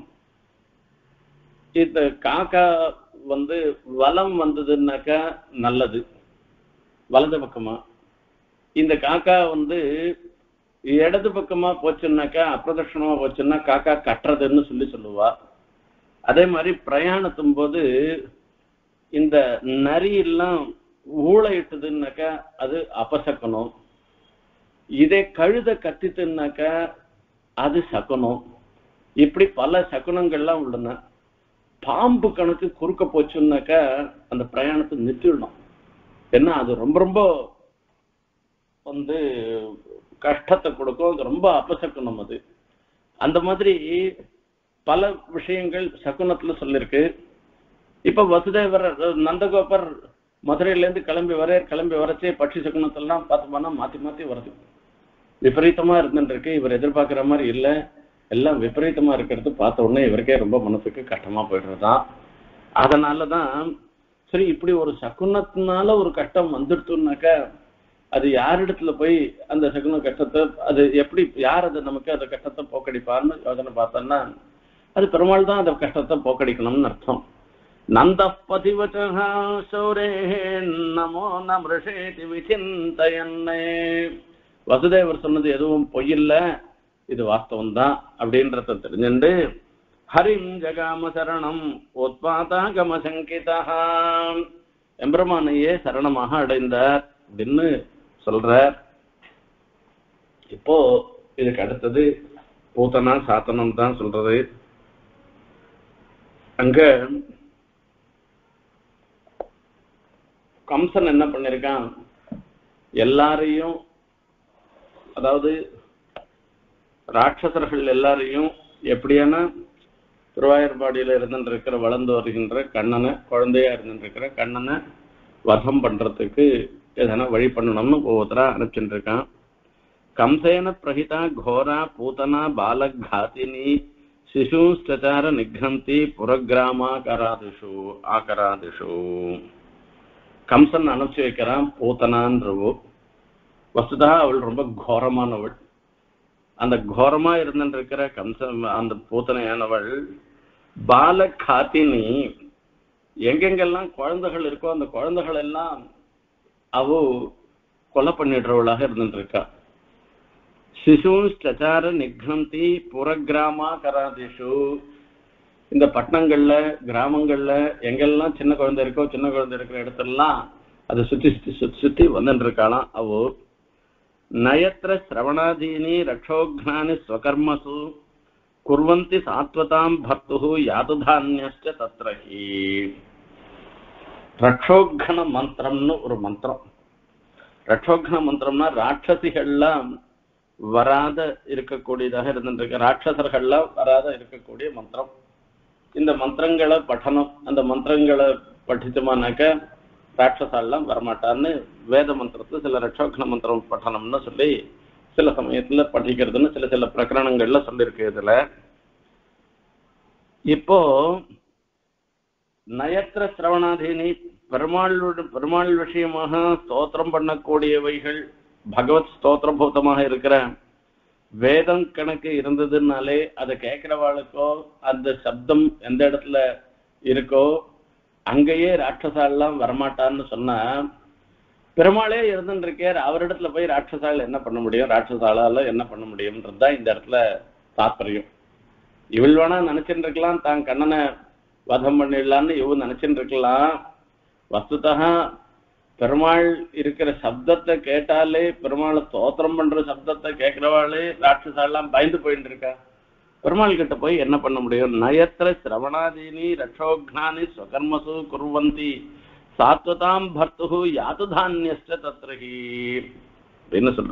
இந்த காக்கா வந்து வலம் வந்ததுன்னாக்கா நல்லது, வலது பக்கமா. இந்த காக்கா வந்து இடது பக்கமா போச்சுன்னாக்கா அப்பிரதட்சணமா போச்சுன்னா காக்கா கட்டுறதுன்னு சொல்லி சொல்லுவா. அதே மாதிரி பிரயாணத்தும் போது இந்த நரி எல்லாம் ஊழையிட்டுதுன்னாக்கா அது அபசக்கணும். இதே கழுத கத்திட்டுனாக்கா அது சகுனம். இப்படி பல சகுனங்கள்லாம் உள்ளன. பாம்பு கணக்கு குறுக்க போச்சுன்னாக்கா அந்த பிரயாணத்தை நிறுத்திடணும். ஏன்னா அது ரொம்ப ரொம்ப வந்து கஷ்டத்தை கொடுக்கும், அது ரொம்ப அபசகுனம். அது அந்த மாதிரி பல விஷயங்கள் சகுனத்துல சொல்லிருக்கு. இப்ப வசுதேவர் நந்தகோபர் மதுரையில இருந்து கிளம்பி வர கிளம்பி வரச்சே பட்சி சகுனத்தெல்லாம் பார்த்தோம்னா மாத்தி மாத்தி வருது. விபரீதமா இருந்துருக்கு. இவர் எதிர்பார்க்கிற மாதிரி இல்லை, எல்லாம் விபரீதமா இருக்கிறது பார்த்த உடனே இவருக்கே ரொம்ப மனசுக்கு கஷ்டமா போயிடுறதுதான். அதனாலதான் சரி, இப்படி ஒரு சகுனத்தினால ஒரு கஷ்டம் வந்துடுத்துனாக்கா அது யாரிடத்துல போய் அந்த சகுன கஷ்டத்தை அது எப்படி யார் அதை நமக்கு அந்த கஷ்டத்தை போக்கடிப்பார்னு யோசனை பார்த்தோம்னா அது பெருமாள் தான் அந்த கஷ்டத்தை போக்கடிக்கணும்னு அர்த்தம். நந்த பதிவச்சௌரே நமோ நமிருஷேதி விசிந்தயன்னே. வசுதேவர் சொன்னது எதுவும் பொய்யில்ல, இது வாஸ்தவம் தான் அப்படின்றத தெரிஞ்சுண்டு ஹரிம் ஜகாம சரணம் உத்பாதாகம சங்கிதா, எம்பெருமானையே சரணமாக அடைந்தார் அப்படின்னு சொல்றார். இப்போ இதுக்கு அடுத்தது பூத்தனா சாத்தனம் தான் சொல்றது. அங்க கம்சன் என்ன பண்ணிருக்கான், எல்லாரையும் அதாவது ராட்சசர்கள் எல்லாரையும் எப்படியான திருவாயூர்பாடியில இருந்துட்டு இருக்கிற வளர்ந்து வருகின்ற கண்ணனை, குழந்தையா இருந்துட்டு இருக்கிற கண்ணனை வதம் பண்றதுக்கு எதனா வழி பண்ணணும்னு ஒவ்வொருத்தரா அனுப்பிச்சுட்டு இருக்கான். கம்சேன பிரஹிதா கோரா பூதனா பாலகாத்தினி சிசுஷ்டச்சார நிக்ரந்தி புறகிராமாகராதிஷு ஆகராதிஷு. கம்சன் அனுப்பிச்சு வைக்கிறான் பூத்தனான்றவோ. வசுதா அவள் ரொம்ப கோரமானவள். அந்த கோரமா இருந்துட்டு இருக்கிற கம்சன் அந்த பூத்தனையானவள் பாலகாத்தினி, எங்கெங்கெல்லாம் குழந்தைகள் இருக்கோ அந்த குழந்தைகள் எல்லாம் அவ கொலை பண்ணிடுறவளாக இருந்துட்டு இருக்கா. சிசுஷ்டச்சார நிக்ரந்தி புறகிராமா கராதிஷு, இந்த பட்டணங்கள்ல கிராமங்கள்ல எங்கெல்லாம் சின்ன குழந்தை இருக்கோ சின்ன குழந்தை இருக்கிற இடத்துலலாம் அதை சுத்தி சுத்தி சுத்தி சுத்தி வந்துட்டு இருக்காளாம் அவோ. நயத்திர சிரவணாதீனி ரக்ஷோக்னானி ஸ்வகர்மசு குர்வந்தி சாத்வதாம் பர்த்து யாதுதான்யஸ்ட தத்ரஹி. ரக்ஷோக்ன மந்திரம்னு ஒரு மந்திரம். ரக்ஷோக்ன மந்திரம்னா ராட்சசிகள்லாம் வராத இருக்கக்கூடியதாக இருந்துருக்கு, ராட்சசர்கள்லாம் வராத இருக்கக்கூடிய மந்திரம். இந்த மந்திரங்களை பठனம், அந்த மந்திரங்களை படிச்சோமானாக்க ராட்சசாலாம் வரமாட்டான்னு வேத மந்திரத்துல சில ரக்ஷோக்ன மந்திரம் பठனம்னு சொல்லி சில சமயத்துல படிக்கிறதுன்னு சில சில பிரகரணங்கள்ல சொல்லியிருக்கு. இதுல இப்போ நயத்திர சிரவணாதீனி, பெருமாள் பெருமாள் விஷயமாக ஸ்தோத்திரம் பண்ணக்கூடியவைகள், பகவத் ஸ்தோத்திரபூதமாக இருக்கிற வேதம் கணக்கு இருந்ததுனாலே அதை கேட்கிறவாளுக்கோ அந்த சப்தம் எந்த இடத்துல இருக்கோ அங்கேயே ராட்சசாலாம் வரமாட்டான்னு சொன்னா, பெருமாளே இருந்துட்டு இருக்கார், அவரிடத்துல போய் ராட்சசால் என்ன பண்ண முடியும், ராட்சசாலால என்ன பண்ண முடியும்ன்றதுதான் இந்த இடத்துல தாற்பயம். இவள் வேணா நினைச்சுட்டு இருக்கலாம் தான் கண்ணனை வதம் பண்ணிடலான்னு இவன் நினைச்சுட்டு இருக்கலாம். வஸ்துதா பெருமாள் இருக்கிற சப்தத்தை கேட்டாலே, பெருமாளை ஸ்தோத்திரம் பண்ற சப்தத்தை கேட்கிறவாளே ராட்சசாலாம் பயந்து போயிட்டு இருக்கா. பெருமாள் கிட்ட போய் என்ன பண்ண முடியும்? நயத்திர சிரவணாதீனி ரக்ஷோக்னானி ஸ்வகர்மசு குர்வந்தி சாத்வதாம் பர்த்து யாதுதான்யஸ்ட தத்ரஹி அப்படின்னு சொல்ற.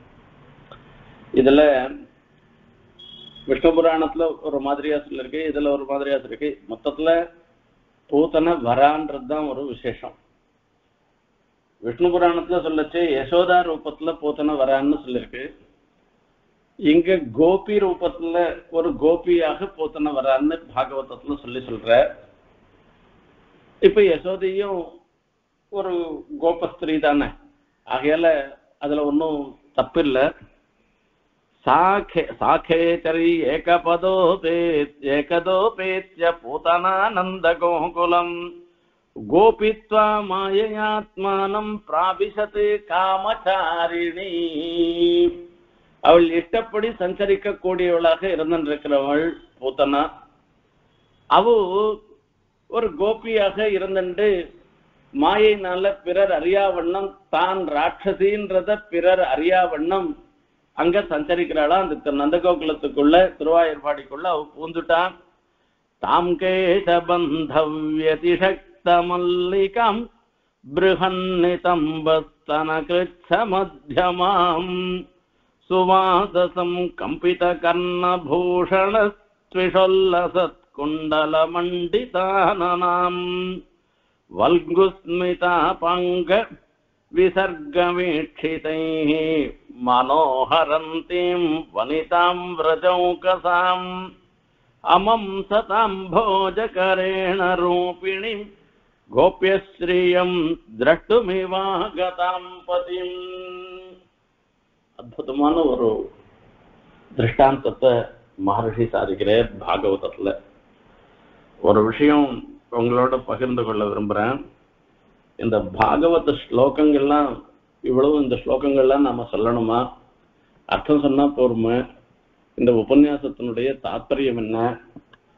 இதுல விஷ்ணு புராணத்துல ஒரு மாதிரியா சொல்லிருக்கு, இதுல ஒரு மாதிரியா சொல்லிருக்கு. மொத்தத்துல பூத்தனை வரான்றதுதான் ஒரு விசேஷம். விஷ்ணு புராணத்துல சொல்லச்சு யசோதா ரூபத்துல பூத்தனை வரான்னு சொல்லிருக்கு. இங்க கோபி ரூபத்துல ஒரு கோபியாக பூத்தனை வரான்னு பாகவதத்துல சொல்லி சொல்ற. இப்ப யசோதையும் ஒரு கோபஸ்திரீ தானே, ஆகையால அதுல ஒன்னும் தப்பு இல்லை. சாகே சாகேச்சரி ஏகபதோபே ஏகதோபேத்ய பூதனானந்த கோகுலம் கோபித்வா மாயையாத்மானம் பிராபிஷத் காமச்சாரிணி. அவள் இஷ்டப்படி சஞ்சரிக்க கூடியவளாக இருந்திருக்கிறவள் பூத்தனா. அவ ஒரு கோபியாக இருந்துட்டு மாயினால பிறர் அறியாவண்ணம் தான் ராட்சசின்றத பிறர் அறியாவண்ணம் அங்க சஞ்சரிக்கிறாளா. அந்த நந்தகோகுலத்துக்குள்ள திருவாயூர்பாடிக்குள்ள அவ பூந்துட்டான். தாம் கேசபந்தவ்யதிசக்த மல்லிகம் பிருஹன்னிதம்பஸ்தன கிருச்ச மத்தியமாம் சுவாசசம் கம்பித கர்ணபூஷண ஸ்விஷோல்லசத் குண்டல மண்டிதானனாம் வல்குஸ்மிதா பங்க விசர்கவீட்சிதைः மனோஹரந்தீம் வனிதாம் व्रजौकसाम् அமம் சதாம் போஜகரேண ரூபிணிம் கோப்யஸ்ரீயம் திரஷ்டுமிவாகதாம் பதிம். அற்புதமான ஒரு திருஷ்டாந்தத்தை மகர்ஷி சாதிக்கிறார் பாகவதத்துல. ஒரு விஷயம் உங்களோட பகிர்ந்து கொள்ள விரும்புறேன். இந்த பாகவத ஸ்லோகங்கள்லாம் இவ்வளவு இந்த ஸ்லோகங்கள்லாம் நாம சொல்லணுமா? அர்த்தம் சொன்னா போருமா? இந்த உபன்யாசத்தினுடைய தாற்பயம் என்ன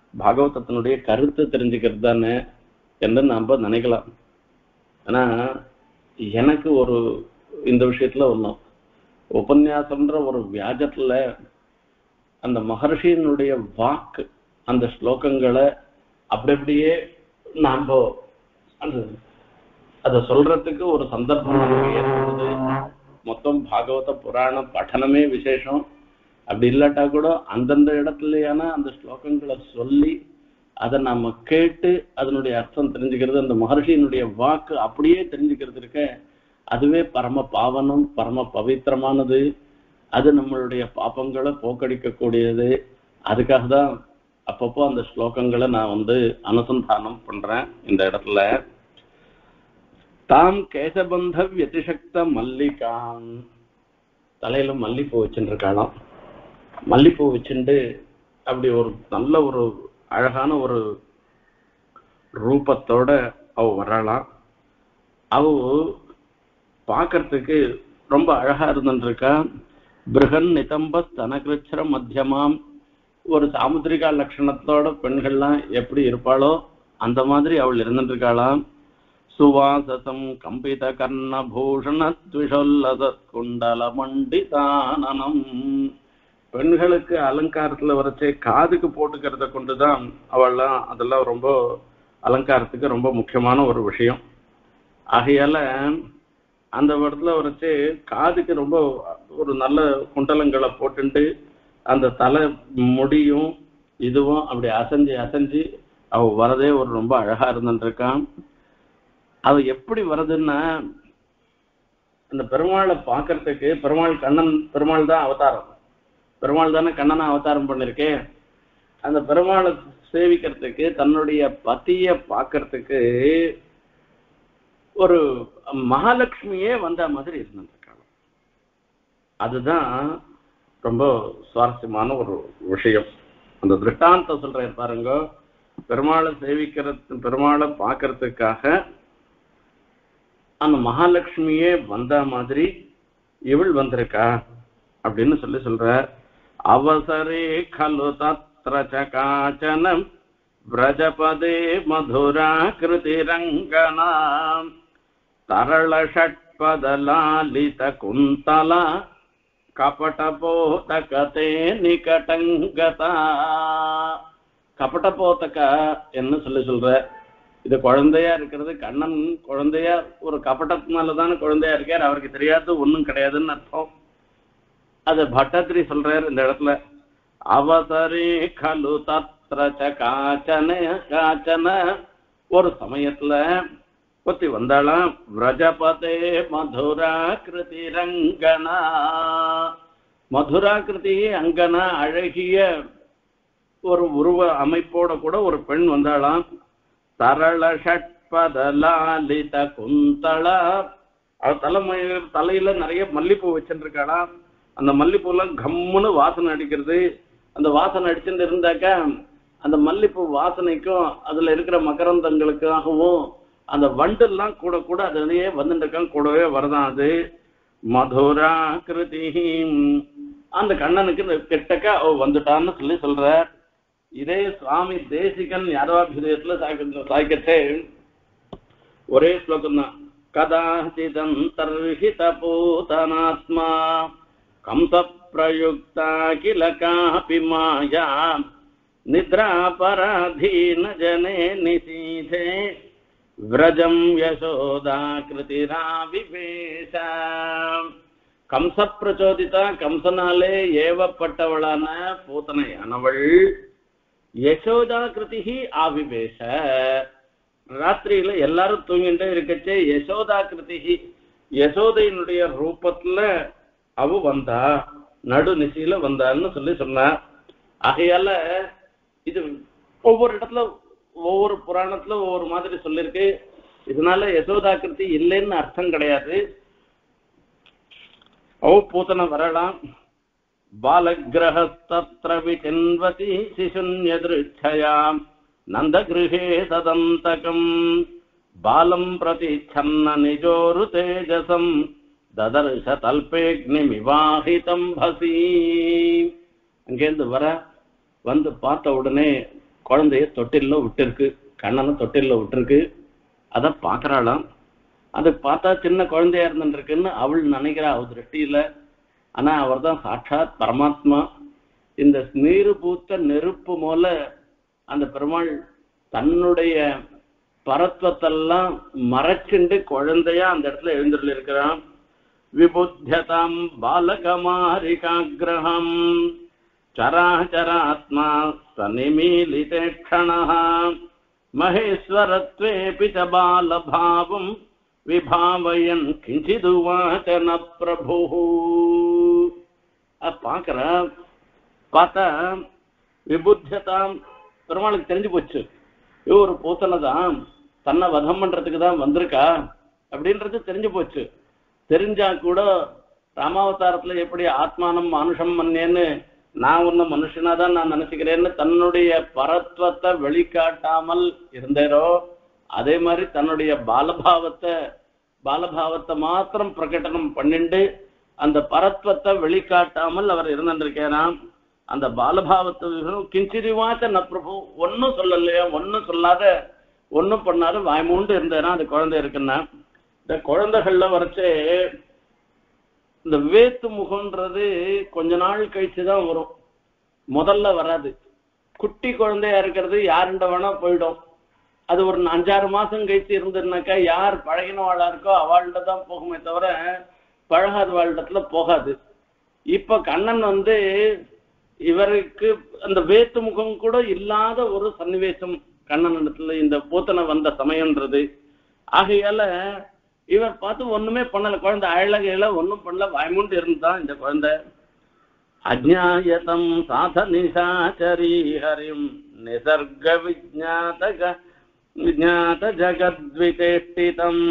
பாகவதத்தினுடைய கருத்து தெரிஞ்சுக்கிறது தானே என்று நாம நினைக்கலாம். ஆனா எனக்கு ஒரு இந்த விஷயத்துல ஒண்ணும் உபன்யாசம்ன்ற ஒரு வியாஜத்துல அந்த மகர்ஷியினுடைய வாக்கு அந்த ஸ்லோகங்களை அப்படி அப்படியே நாம அந்த அதை சொல்றதுக்கு ஒரு சந்தர்ப்பம் ஏற்படுது. மொத்தம் பாகவத புராண பఠனமே விசேஷம். அப்படி இல்லாட்டா கூட அந்தந்த இடத்துலயான அந்த ஸ்லோகங்களை சொல்லி அதை நாம கேட்டு அதனுடைய அர்த்தம் தெரிஞ்சுக்கிறது, அந்த மகர்ஷியினுடைய வாக்கு அப்படியே தெரிஞ்சுக்கிறது இருக்க, அதுவே பரம பாவனம், பரம பவித்திரமானது. அது நம்மளுடைய பாப்பங்களை போக்கடிக்கக்கூடியது. அதுக்காக தான் அப்பப்போ அந்த ஸ்லோகங்களை நான் வந்து அனுசந்தானம் பண்றேன். இந்த இடத்துல தாம் கேசபந்த வியதிசக்த மல்லிகாம், தலையில மல்லிப்பூ வச்சுட்டு இருக்காளாம். மல்லிப்பூ வச்சுட்டு அப்படி ஒரு நல்ல ஒரு அழகான ஒரு ரூபத்தோட அவ வராளாம். அவ பார்க்கறதுக்கு ரொம்ப அழகா இருந்துருக்கா. பிருகன் நிதம்ப ஸ்தனகிருச்சர மத்தியமாம், ஒரு சாமுத்திரிகா லட்சணத்தோட பெண்கள்லாம் எப்படி இருப்பாளோ அந்த மாதிரி அவள் இருந்துருக்காளாம். சுவாசசம் கம்பித கர்ணபூஷண த்விஷோல்லத குண்டல மண்டிதானனம், பெண்களுக்கு அலங்காரத்துல வரைச்சே காதுக்கு போட்டுக்கிறத கொண்டுதான் அவள்லாம் அதெல்லாம் ரொம்ப அலங்காரத்துக்கு ரொம்ப முக்கியமான ஒரு விஷயம். ஆகையால அந்த இடத்துல வரைச்சே காதுக்கு ரொம்ப ஒரு நல்ல குண்டலங்களை போட்டுட்டு அந்த தலை முடியும் இதுவும் அப்படி அசைஞ்சு அசைஞ்சு அவ வரதே ஒரு ரொம்ப அழகா இருந்துருக்கான். அவ எப்படி வருதுன்னா, அந்த பெருமாளை பார்க்கறதுக்கு, பெருமாள் கண்ணன் பெருமாள் தான் அவதாரம், பெருமாள் தானே கண்ணனை அவதாரம் பண்ணிருக்கேன். அந்த பெருமாளை சேவிக்கிறதுக்கு தன்னுடைய பத்திய பார்க்கறதுக்கு ஒரு மகாலட்சுமியே வந்த மாதிரி இருந்திருக்காங்க. அதுதான் ரொம்ப சுவாரஸ்யமான ஒரு விஷயம். அந்த திருஷ்டாந்தம் சொல்றேன் பாருங்க. பெருமாளை சேவிக்கிறது, பெருமாளை பார்க்கறதுக்காக அந்த மகாலட்சுமியே வந்த மாதிரி இவள் வந்திருக்கா அப்படின்னு சொல்லி சொல்ற. அவசரே கலு தத்ர சகாச்சனம் व्रजपदे मधुराकृतिरङ्गना तरल षट्पदलालित कुन्तला कपटपोतकते निकटङ्गता. கபடபோதக என்ன சொல்லி சொல்ற, இது குழந்தையா இருக்கிறது. கண்ணன் குழந்தையா ஒரு கபடத்தினாலதானே குழந்தையா இருக்கார், அவருக்கு தெரியாது ஒன்றும் கிடையாதுன்னு அர்த்தம். அது பட்டத்திரி சொல்றாரு இந்த இடத்துல. அவசரே கலு தத்ர காச்சன காச்சன, ஒரு சமயத்துல ஒத்தி வந்தாளாம். விரஜபதே மதுராகிருதி ரங்கனா, மதுராகிருதி அங்கனா அழகிய ஒரு உருவ அமைப்போட கூட ஒரு பெண் வந்தாளாம். தரள ஷட்பதலாலித குந்தளா, அவ தலைமை தலையில நிறைய மல்லிப்பூ வச்சுருக்காளாம். அந்த மல்லிப்பூலாம் கம்முன்னு வாசனை அடிக்கிறது. அந்த வாசனை அடிச்சுட்டு இருந்தாக்கா அந்த மல்லிப்பூ வாசனைக்கும் அதுல இருக்கிற மகரந்தங்களுக்காகவும் அந்த வண்டெல்லாம் கூட கூட அதுலயே வந்துட்டு இருக்கான், கூடவே வரதான். அது மதுரா கிருதி, அந்த கண்ணனுக்கு கிட்டக்க அவ வந்துட்டான்னு சொல்லி சொல்ற. இதே சுவாமி தேசிகன் யாதவாபிதயத்துல சாய்க்கச்சே ஒரே ஸ்லோகம் தான். கதாச்சிதந்தர்ஹித பூதனாத்மா கம்ச பிரயுக்தா கில காபி மாயா நித்ராபராதீன ஜனே நிசீதே விரஜம் யசோதா கிருதிராவிவேஷ. கம்ச பிரச்சோதிதா, கம்சனாலே ஏவப்பட்டவளான பூத்தனையானவள் யசோதா கிருதி ஆவிவேஷ. ராத்திரியில எல்லாரும் தூங்கிட்டே இருக்கச்சே யசோதா கிருதி, யசோதையினுடைய ரூபத்துல அவ வந்தா, நடு நிசையில வந்தான்னு சொல்லி சொன்ன. ஆகையால இது ஒவ்வொரு இடத்துல ஒவ்வொரு புராணத்துல ஒவ்வொரு மாதிரி சொல்லிருக்கு. இதனால யசோதா கிருதி இல்லைன்னு அர்த்தம் கிடையாது. அவ பூத்தனை வரலாம். பாலகிரஹஸ்தத்ர விசின்வதி சிசுன்யதிருச்சயாம் நந்தகிருஹே ததந்தகம் பாலம் பிரதி சன்ன நிஜோரு தேஜசம் ததர்ஷ தல்பேக்னிமிவாஹிதம் பசி. அங்கேருந்து வர வந்து பார்த்த உடனே குழந்தைய தொட்டில்ல விட்டுருக்கு, கண்ணனை தொட்டில்ல விட்டுருக்கு. அதை பாக்குறாளாம். அது பார்த்தா சின்ன குழந்தையா இருந்துருக்குன்னு அவள் நினைக்கிறா அவ திருஷ்டியில. ஆனா அவர் தான் சாட்சாத் பரமாத்மா. இந்த நீரு பூத்த நெருப்பு போல அந்த பெருமாள் தன்னுடைய பரத்வத்தெல்லாம் மறைச்சுண்டு குழந்தையா அந்த இடத்துல எழுந்துள்ள இருக்கிறான். விபுத்தியதாம் பாலகமாரிகாகிரகம் சராச்சராத்மா சநிமீலிதேக்ஷணः மகேஸ்வரத்வேபி ச பாலபாவம் விபாவயன் கிஞ்சிதுவாசன பிரபு. பாக்குற பார்த்தா விபுத்தியதாம் பெருமாளுக்கு தெரிஞ்சு போச்சு, ஒரு பூத்தனைதான் தன்னை வதம் பண்றதுக்கு தான் வந்திருக்கா அப்படின்றது தெரிஞ்சு போச்சு. தெரிஞ்சா கூட ராமாவதாரத்துல எப்படி ஆத்மானம் மனுஷம் மன்னேன்னு நான் ஒன்னு மனுஷனாதான் நான் நினைச்சுக்கிறேன்னு தன்னுடைய பரத்வத்தை வெளிக்காட்டாமல் இருந்தேரோ, அதே மாதிரி தன்னுடைய பாலபாவத்தை பாலபாவத்தை மாத்திரம் பிரகடனம் பண்ணிண்டு அந்த பரத்வத்தை வெளிக்காட்டாமல் அவர் இருந்திருக்கிறான். அந்த பாலபாவத்தை கிஞ்சிரிவாச்ச ந பிரபு ஒன்னும் சொல்லலையா, ஒன்னும் சொல்லாத ஒன்னும் பண்ணாத வாய்மூண்டு இருந்தேனா அது குழந்தை இருக்குன்னா. இந்த குழந்தைகள்ல வரைச்சே இந்த வேத்து முகம்ன்றது கொஞ்ச நாள் கழிச்சுதான் வரும், முதல்ல வராது. குட்டி குழந்தையா இருக்கிறது யாருண்ட வேணா போயிடும். அது ஒரு அஞ்சாறு மாசம் கழிச்சு இருந்ததுனாக்கா யார் பழகினவாளா இருக்கோ அவள்கிட்ட தான் போகுமே தவிர பழகாத வாழ்டத்துல போகாது. இப்ப கண்ணன் வந்து இவருக்கு அந்த வேத்து முகம் கூட இல்லாத ஒரு சன்னிவேசம் கண்ணன் இடத்துல இந்த பூத்தனை வந்த சமயம்ன்றது. ஆகையால இவர் பார்த்து ஒண்ணுமே பண்ணல, குழந்தை அழகையில ஒன்னும் பண்ணல, வாய்மூண்டு இருந்தான் இந்த குழந்தை. அஜ்ஞாயதம் சாதனிசாச்சரி ஹரிம் நிசர்க விஜ்ஞாதக விஜ்ஞாத ஜகத்விதேஷ்டிதம்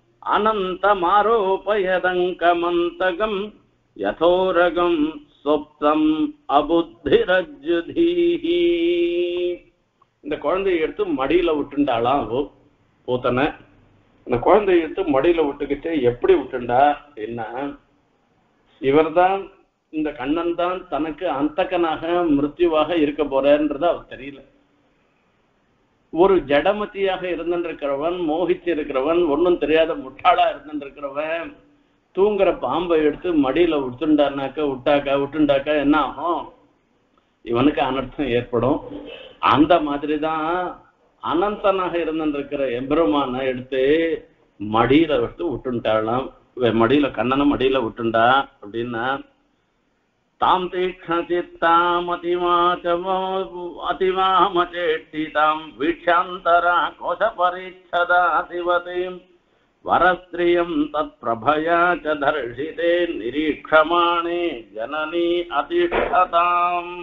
அனந்தமாரோபயதங்கமந்தகம் யதோரகம் சொப்தம் அபுத்திரஜ்யுதீஹி. இந்த குழந்தைய எடுத்து மடியில விட்டுண்டாளாம் அவ பூத்தனை. இந்த குழந்தைய எடுத்து மடியில விட்டுக்கிட்டு எப்படி விட்டுண்டா என்ன, இவர்தான் இந்த கண்ணன் தான் தனக்கு அந்தகனாக மிருத்யுவாக இருக்க போறன்றது அவர் தெரியல. ஒரு ஜடமத்தியாக இருந்திருக்கிறவன், மோகிச்சு இருக்கிறவன், ஒன்னும் தெரியாத முட்டாளா இருந்திருக்கிறவன் தூங்குற பாம்பை எடுத்து மடியில விட்டுண்டானாக்க விட்டாக்கா விட்டுண்டாக்கா என்ன ஆகும், இவனுக்கு அனர்த்தம் ஏற்படும். அந்த மாதிரிதான் அனந்தனாக இருந்திருக்கிற எம்பெருமான எடுத்து மடியில எடுத்து விட்டுண்டாளாம். மடியில கண்ணனை மடியில விட்டுண்டா அப்படின்னா தாம் தீக்ஷித்தாம் அதிவாமச்சேட்டிதாம் வீட்சாந்தரா கோஷ பரிச்சதா சிவதீம் வரஸ்திரியம் தத் பிரபயா ச தர்ஷிதே நிரீக்ஷமானே ஜனனி அதிஷ்டதாம்.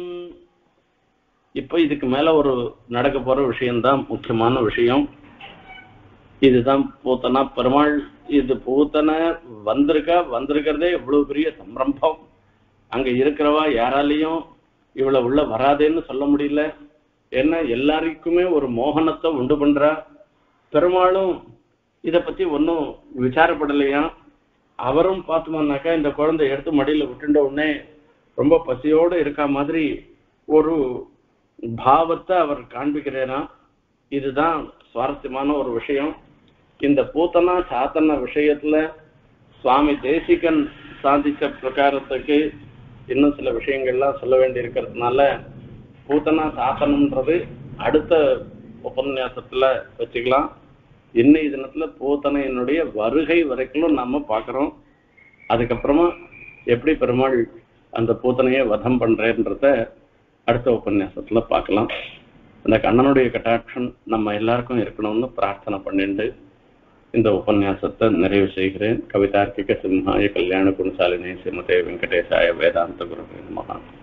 இப்ப இதுக்கு மேல ஒரு நடக்க போற விஷயம்தான் முக்கியமான விஷயம். இதுதான் பூத்தனா பெருமாள். இது பூத்தனை வந்திருக்கா, வந்திருக்கிறதே இவ்வளவு பெரிய சம்பிரம்பம். அங்க இருக்கிறவா யாராலையும் இவ்வளவு உள்ள வராதேன்னு சொல்ல முடியல. ஏன்னா எல்லாருக்குமே ஒரு மோகனத்தை உண்டு பண்றா. பெருமாளும் இத பத்தி ஒன்னும் விசாரப்படலையா. அவரும் பார்த்தோம்னாக்கா இந்த குழந்தை எடுத்து மடியில விட்டுண்ட உடனே ரொம்ப பசியோடு இருக்கா மாதிரி ஒரு பாவத்தை அவர் காண்பிக்கிறேனா. இதுதான் சுவாரஸ்யமான ஒரு விஷயம். இந்த பூத்தனா சாத்தன விஷயத்துல சுவாமி தேசிகன் சாதிச்ச பிரகாரத்துக்கு இன்னும் சில விஷயங்கள்லாம் சொல்ல வேண்டி இருக்கிறதுனால பூத்தனா சாத்தனம்ன்றது அடுத்த உபன்யாசத்துல வச்சுக்கலாம். இன்னைய தினத்துல பூத்தனையினுடைய வருகை வரைக்கும் நம்ம பாக்குறோம். அதுக்கப்புறமா எப்படி பெருமாள் அந்த பூத்தனையை வதம் பண்றேன்றத அடுத்த உபன்யாசத்துல பார்க்கலாம். அந்த கண்ணனுடைய கட்டாட்சம் நம்ம எல்லாருக்கும் இருக்கணும்னு பிரார்த்தனை பண்ணிட்டு இந்த உபன்யாசத்தை நிறைவு செய்கிறேன். கவிதார்க்கிக சிம்ஹாய கல்யாண குணசாலினே ஸ்ரீமதே வெங்கடேசாய வேதாந்த குருவே நமஹ.